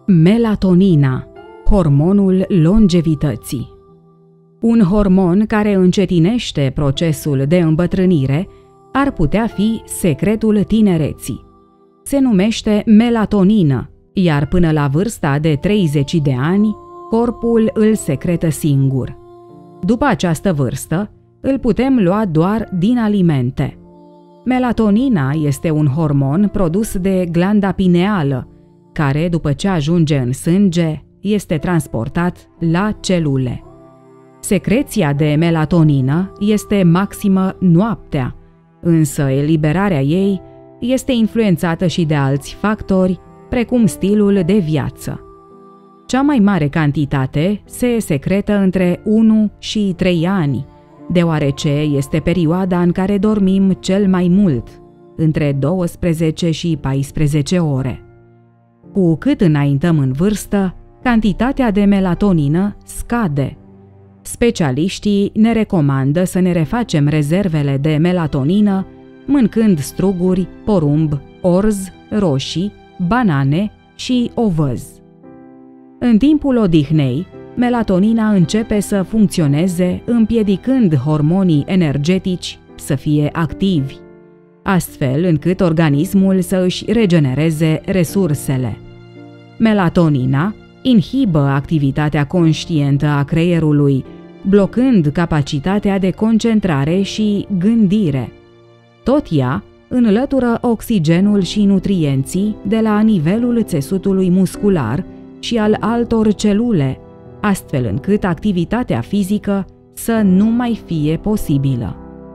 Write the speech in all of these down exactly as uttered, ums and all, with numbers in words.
Melatonina, hormonul longevității. Un hormon care încetinește procesul de îmbătrânire ar putea fi secretul tinereții. Se numește melatonină, iar până la vârsta de treizeci de ani, corpul îl secretă singur. După această vârstă, îl putem lua doar din alimente. Melatonina este un hormon produs de glanda pineală, care, după ce ajunge în sânge, este transportat la celule. Secreția de melatonină este maximă noaptea, însă eliberarea ei este influențată și de alți factori, precum stilul de viață. Cea mai mare cantitate se secretă între unu și trei ani, deoarece este perioada în care dormim cel mai mult, între douăsprezece și paisprezece ore. Cu cât înaintăm în vârstă, cantitatea de melatonină scade. Specialiștii ne recomandă să ne refacem rezervele de melatonină mâncând struguri, porumb, orz, roșii, banane și ovăz. În timpul odihnei, melatonina începe să funcționeze împiedicând hormonii energetici să fie activi, astfel încât organismul să își regenereze resursele. Melatonina inhibă activitatea conștientă a creierului, blocând capacitatea de concentrare și gândire. Tot ea înlătură oxigenul și nutrienții de la nivelul țesutului muscular și al altor celule, astfel încât activitatea fizică să nu mai fie posibilă.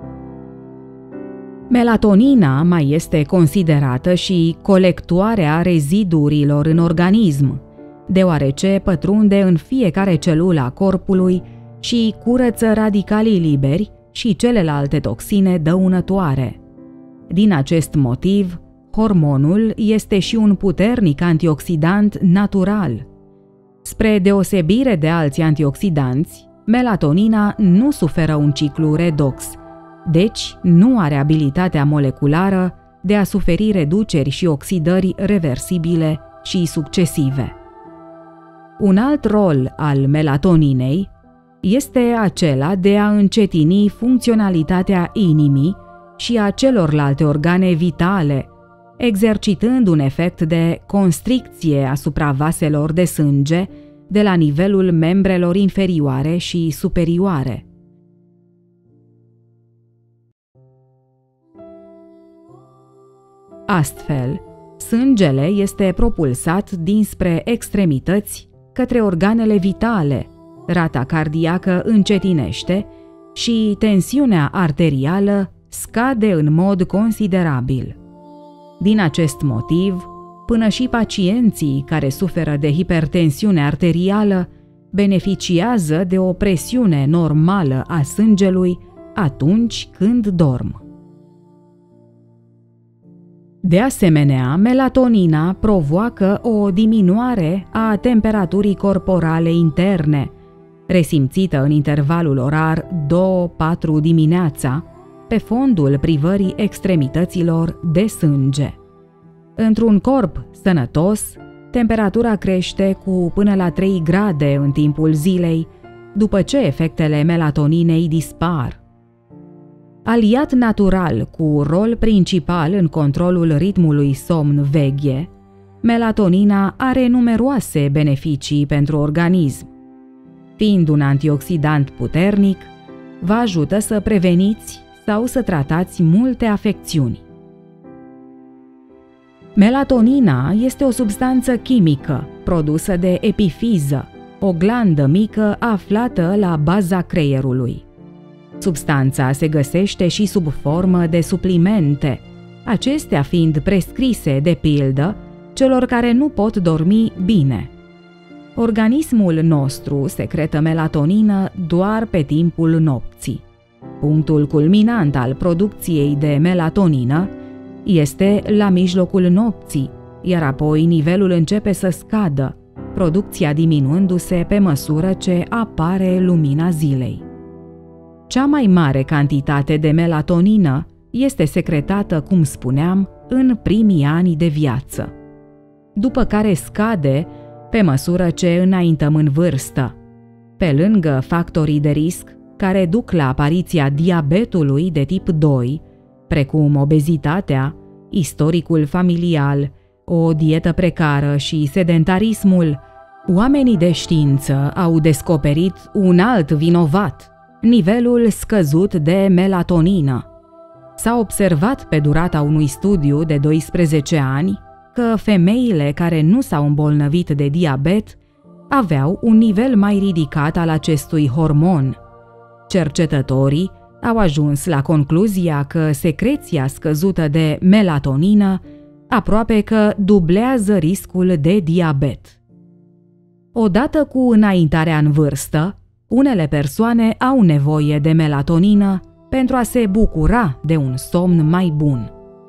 Melatonina mai este considerată și colectoarea reziduurilor în organism, deoarece pătrunde în fiecare celulă a corpului și curăță radicalii liberi și celelalte toxine dăunătoare. Din acest motiv, hormonul este și un puternic antioxidant natural. Spre deosebire de alți antioxidanți, melatonina nu suferă un ciclu redox, deci nu are abilitatea moleculară de a suferi reduceri și oxidări reversibile și succesive. Un alt rol al melatoninei este acela de a încetini funcționalitatea inimii și a celorlalte organe vitale, exercitând un efect de constricție asupra vaselor de sânge de la nivelul membrelor inferioare și superioare. Astfel, sângele este propulsat dinspre extremități către organele vitale, rata cardiacă încetinește și tensiunea arterială scade în mod considerabil. Din acest motiv, până și pacienții care suferă de hipertensiune arterială beneficiază de o presiune normală a sângelui atunci când dorm. De asemenea, melatonina provoacă o diminuare a temperaturii corporale interne, resimțită în intervalul orar două patru dimineața, pe fondul privării extremităților de sânge. Într-un corp sănătos, temperatura crește cu până la trei grade în timpul zilei, după ce efectele melatoninei dispar. Aliat natural cu rol principal în controlul ritmului somn-veghe, melatonina are numeroase beneficii pentru organism. Fiind un antioxidant puternic, vă ajută să preveniți sau să tratați multe afecțiuni. Melatonina este o substanță chimică produsă de epifiză, o glandă mică aflată la baza creierului. Substanța se găsește și sub formă de suplimente, acestea fiind prescrise de pildă celor care nu pot dormi bine. Organismul nostru secretă melatonină doar pe timpul nopții. Punctul culminant al producției de melatonină este la mijlocul nopții, iar apoi nivelul începe să scadă, producția diminuându-se pe măsură ce apare lumina zilei. Cea mai mare cantitate de melatonină este secretată, cum spuneam, în primii ani de viață, după care scade pe măsură ce înaintăm în vârstă. Pe lângă factorii de risc care duc la apariția diabetului de tip doi, precum obezitatea, istoricul familial, o dietă precară și sedentarismul, oamenii de știință au descoperit un alt vinovat, nivelul scăzut de melatonină. S-a observat pe durata unui studiu de doisprezece ani că femeile care nu s-au îmbolnăvit de diabet aveau un nivel mai ridicat al acestui hormon. Cercetătorii au ajuns la concluzia că secreția scăzută de melatonină aproape că dublează riscul de diabet. Odată cu înaintarea în vârstă, unele persoane au nevoie de melatonină pentru a se bucura de un somn mai bun.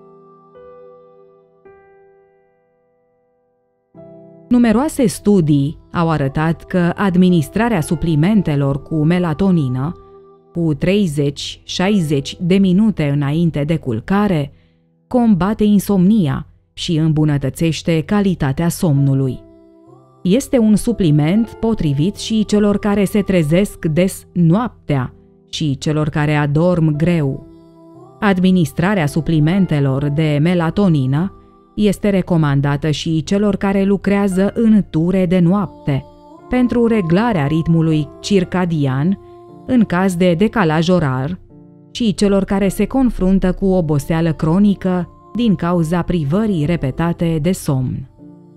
Numeroase studii au arătat că administrarea suplimentelor cu melatonină, cu treizeci șaizeci de minute înainte de culcare, combate insomnia și îmbunătățește calitatea somnului. Este un supliment potrivit și celor care se trezesc des noaptea și celor care adorm greu. Administrarea suplimentelor de melatonină este recomandată și celor care lucrează în ture de noapte, pentru reglarea ritmului circadian în caz de decalaj orar și celor care se confruntă cu oboseală cronică din cauza privării repetate de somn.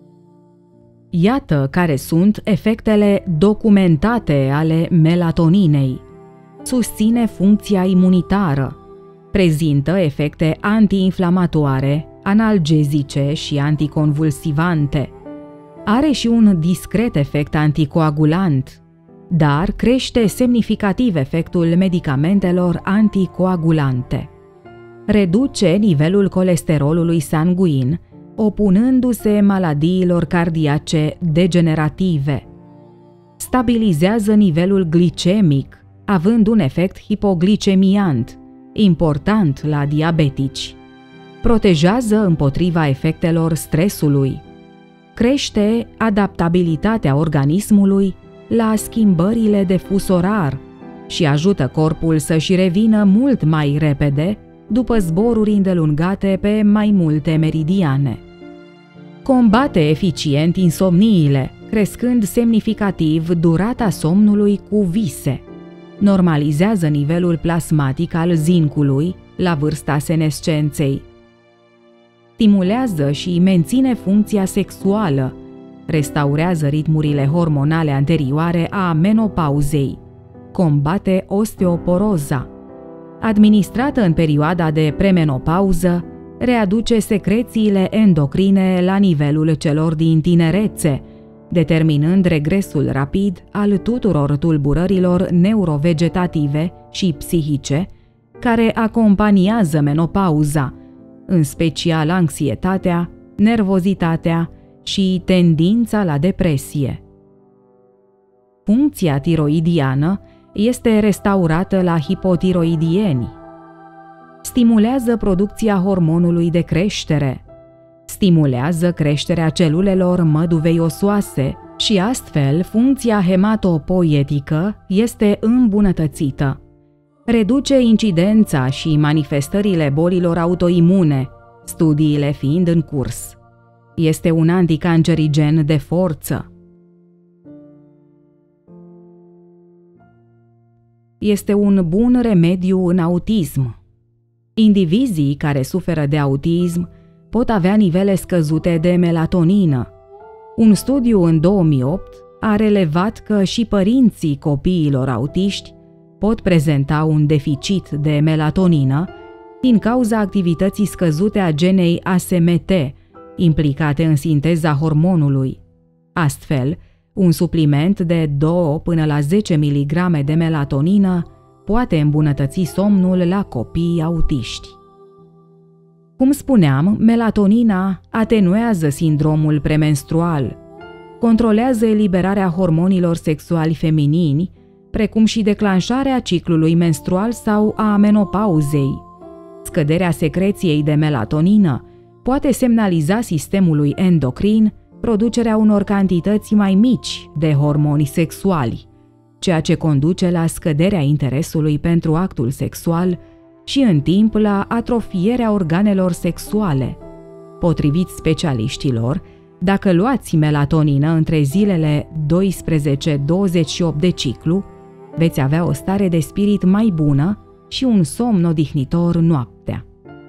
Iată care sunt efectele documentate ale melatoninei. Susține funcția imunitară, prezintă efecte antiinflamatoare, analgezice și anticonvulsivante. Are și un discret efect anticoagulant, dar crește semnificativ efectul medicamentelor anticoagulante. Reduce nivelul colesterolului sanguin, opunându-se maladiilor cardiace degenerative. Stabilizează nivelul glicemic, având un efect hipoglicemiant, important la diabetici. Protejează împotriva efectelor stresului. Crește adaptabilitatea organismului la schimbările de fus orar și ajută corpul să-și revină mult mai repede după zboruri îndelungate pe mai multe meridiane. Combate eficient insomniile, crescând semnificativ durata somnului cu vise. Normalizează nivelul plasmatic al zincului la vârsta senescenței. Stimulează și menține funcția sexuală, restaurează ritmurile hormonale anterioare a menopauzei, combate osteoporoza. Administrată în perioada de premenopauză, readuce secrețiile endocrine la nivelul celor din tinerețe, determinând regresul rapid al tuturor tulburărilor neurovegetative și psihice care acompaniază menopauza, în special anxietatea, nervozitatea și tendința la depresie. Funcția tiroidiană este restaurată la hipotiroidieni. Stimulează producția hormonului de creștere. Stimulează creșterea celulelor măduvei osoase și astfel funcția hematopoietică este îmbunătățită. Reduce incidența și manifestările bolilor autoimune, studiile fiind în curs. Este un anticancerigen de forță. Este un bun remediu în autism. Indivizii care suferă de autism pot avea nivele scăzute de melatonină. Un studiu în două mii opt a relevat că și părinții copiilor autiști pot prezenta un deficit de melatonină din cauza activității scăzute a genei A S M T, implicate în sinteza hormonului. Astfel, un supliment de doi până la zece miligrame de melatonină poate îmbunătăți somnul la copii autiști. Cum spuneam, melatonina atenuează sindromul premenstrual, controlează eliberarea hormonilor sexuali feminini, precum și declanșarea ciclului menstrual sau a menopauzei. Scăderea secreției de melatonină poate semnaliza sistemului endocrin producerea unor cantități mai mici de hormoni sexuali, ceea ce conduce la scăderea interesului pentru actul sexual și în timp la atrofierea organelor sexuale. Potrivit specialiștilor, dacă luați melatonină între zilele doisprezece douăzeci și opt de ciclu, veți avea o stare de spirit mai bună și un somn odihnitor noaptea.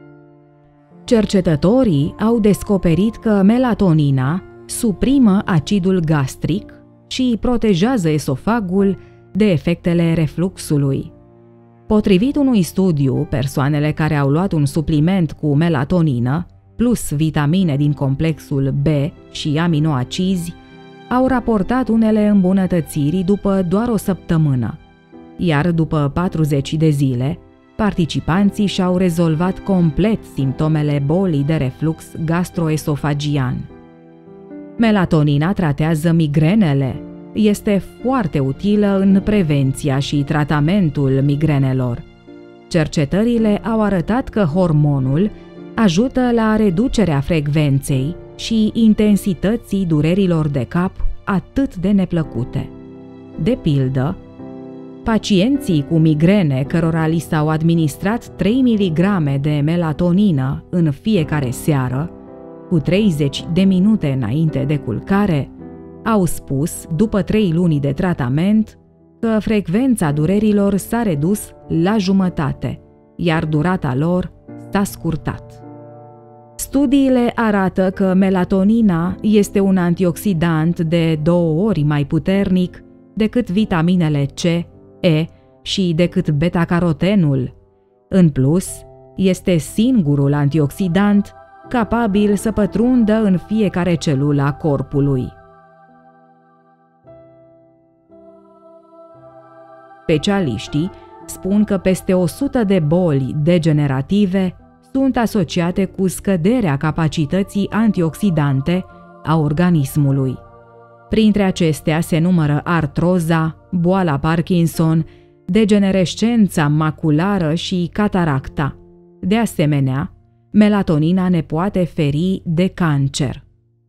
Cercetătorii au descoperit că melatonina suprimă acidul gastric și protejează esofagul de efectele refluxului. Potrivit unui studiu, persoanele care au luat un supliment cu melatonină, plus vitamine din complexul B și aminoacizi, au raportat unele îmbunătățiri după doar o săptămână, iar după patruzeci de zile, participanții și-au rezolvat complet simptomele bolii de reflux gastroesofagian. Melatonina tratează migrenele. Este foarte utilă în prevenția și tratamentul migrenelor. Cercetările au arătat că hormonul ajută la reducerea frecvenței și intensității durerilor de cap atât de neplăcute. De pildă, pacienții cu migrene cărora li s-au administrat trei miligrame de melatonină în fiecare seară, cu treizeci de minute înainte de culcare, au spus, după trei luni de tratament, că frecvența durerilor s-a redus la jumătate, iar durata lor s-a scurtat. Studiile arată că melatonina este un antioxidant de două ori mai puternic decât vitaminele C, E și decât beta-carotenul. În plus, este singurul antioxidant capabil să pătrundă în fiecare celulă a corpului. Specialiștii spun că peste o sută de boli degenerative sunt asociate cu scăderea capacității antioxidante a organismului. Printre acestea se numără artroza, boala Parkinson, degenerescența maculară și cataracta. De asemenea, melatonina ne poate feri de cancer.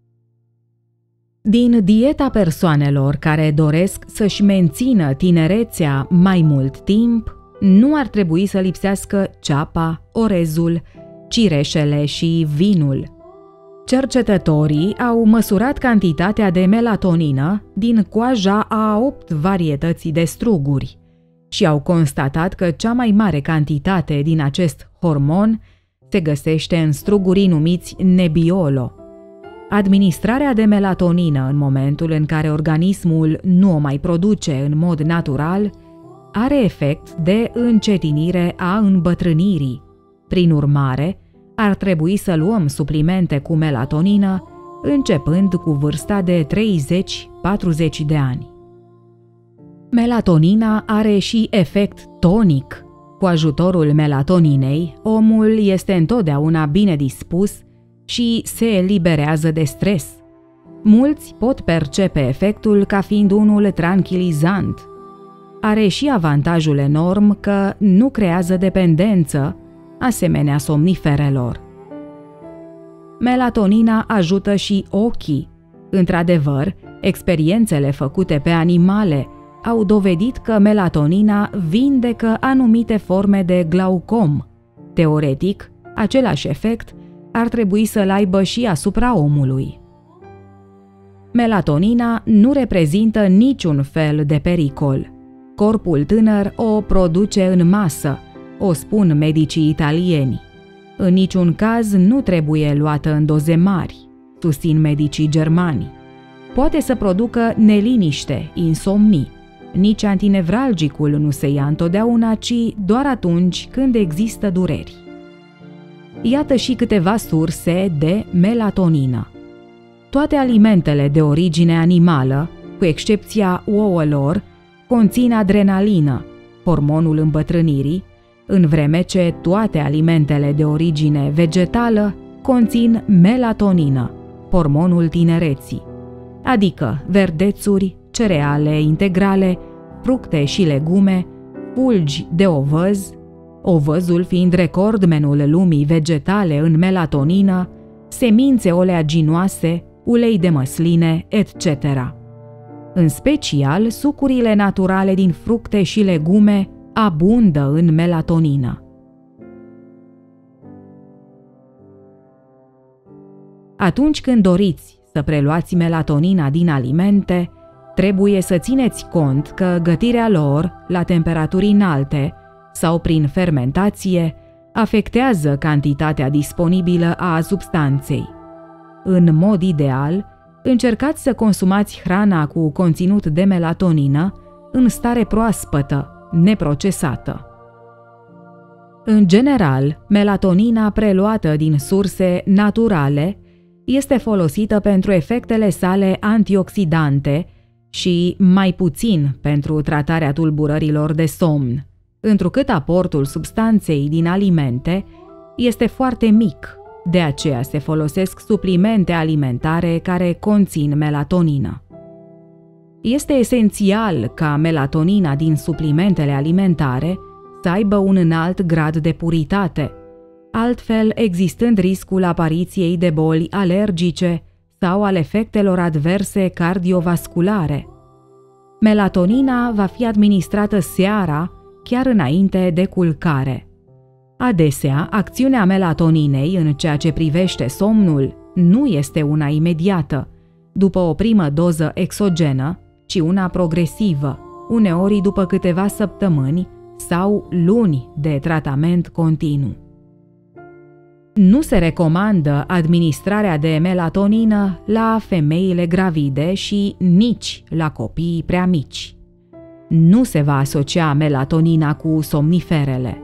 Din dieta persoanelor care doresc să-și mențină tinerețea mai mult timp, nu ar trebui să lipsească ceapa, orezul, cireșele și vinul. Cercetătorii au măsurat cantitatea de melatonină din coaja a opt varietăți de struguri și au constatat că cea mai mare cantitate din acest hormon se găsește în strugurii numiți Nebbiolo. Administrarea de melatonină în momentul în care organismul nu o mai produce în mod natural are efect de încetinire a îmbătrânirii. Prin urmare, ar trebui să luăm suplimente cu melatonină începând cu vârsta de treizeci patruzeci de ani. Melatonina are și efect tonic. Cu ajutorul melatoninei, omul este întotdeauna bine dispus și se eliberează de stres. Mulți pot percepe efectul ca fiind unul tranquilizant. Are și avantajul enorm că nu creează dependență, asemenea somniferelor. Melatonina ajută și ochii. Într-adevăr, experiențele făcute pe animale au dovedit că melatonina vindecă anumite forme de glaucom. Teoretic, același efect ar trebui să-l aibă și asupra omului. Melatonina nu reprezintă niciun fel de pericol. Corpul tânăr o produce în masă, o spun medicii italieni. În niciun caz nu trebuie luată în doze mari, susțin medicii germani. Poate să producă neliniște, insomnii. Nici antinevralgicul nu se ia întotdeauna, ci doar atunci când există dureri. Iată și câteva surse de melatonină. Toate alimentele de origine animală, cu excepția ouălor, conțin adrenalină, hormonul îmbătrânirii, în vreme ce toate alimentele de origine vegetală conțin melatonină, hormonul tinereții, adică verdețuri, cereale integrale, fructe și legume, fulgi de ovăz, ovăzul fiind recordmenul lumii vegetale în melatonină, semințe oleaginoase, ulei de măsline, et cetera. În special, sucurile naturale din fructe și legume abundă în melatonină. Atunci când doriți să preluați melatonina din alimente, trebuie să țineți cont că gătirea lor la temperaturi înalte sau prin fermentație afectează cantitatea disponibilă a substanței. În mod ideal, încercați să consumați hrana cu conținut de melatonină în stare proaspătă, neprocesată. În general, melatonina preluată din surse naturale este folosită pentru efectele sale antioxidante și mai puțin pentru tratarea tulburărilor de somn, întrucât aportul substanței din alimente este foarte mic, de aceea se folosesc suplimente alimentare care conțin melatonină. Este esențial ca melatonina din suplimentele alimentare să aibă un înalt grad de puritate, altfel existând riscul apariției de boli alergice sau al efectelor adverse cardiovasculare. Melatonina va fi administrată seara, chiar înainte de culcare. Adesea, acțiunea melatoninei în ceea ce privește somnul nu este una imediată, după o primă doză exogenă, ci una progresivă, uneori după câteva săptămâni sau luni de tratament continuu. Nu se recomandă administrarea de melatonină la femeile gravide și nici la copiii prea mici. Nu se va asocia melatonina cu somniferele.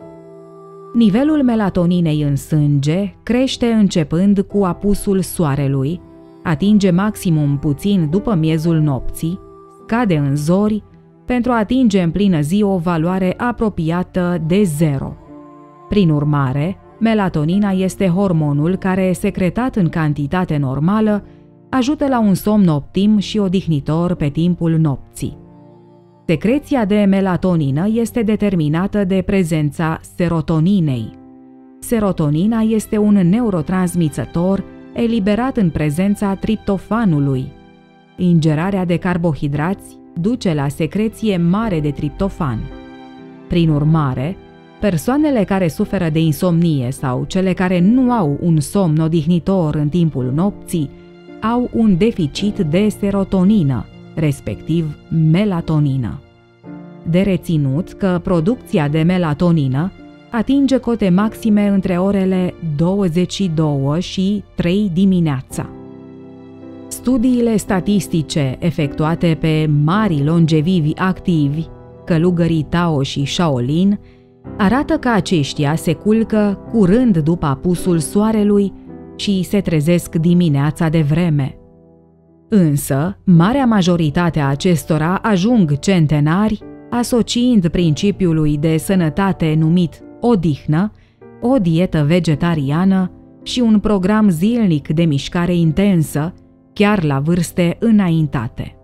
Nivelul melatoninei în sânge crește începând cu apusul soarelui, atinge maximum puțin după miezul nopții, scade în zori, pentru a atinge în plină zi o valoare apropiată de zero. Prin urmare, melatonina este hormonul care, secretat în cantitate normală, ajută la un somn optim și odihnitor pe timpul nopții. Secreția de melatonină este determinată de prezența serotoninei. Serotonina este un neurotransmițător eliberat în prezența triptofanului. Ingerarea de carbohidrați duce la secreție mare de triptofan. Prin urmare, persoanele care suferă de insomnie sau cele care nu au un somn odihnitor în timpul nopții au un deficit de serotonină, respectiv melatonină. De reținut că producția de melatonină atinge cote maxime între orele douăzeci și două și trei dimineața. Studiile statistice efectuate pe mari longevivi activi, călugării Tao și Shaolin, arată că aceștia se culcă curând după apusul soarelui și se trezesc dimineața de vreme. Însă, marea majoritate a acestora ajung centenari, asociind principiului de sănătate numit odihnă, o dietă vegetariană și un program zilnic de mișcare intensă, chiar la vârste înaintate.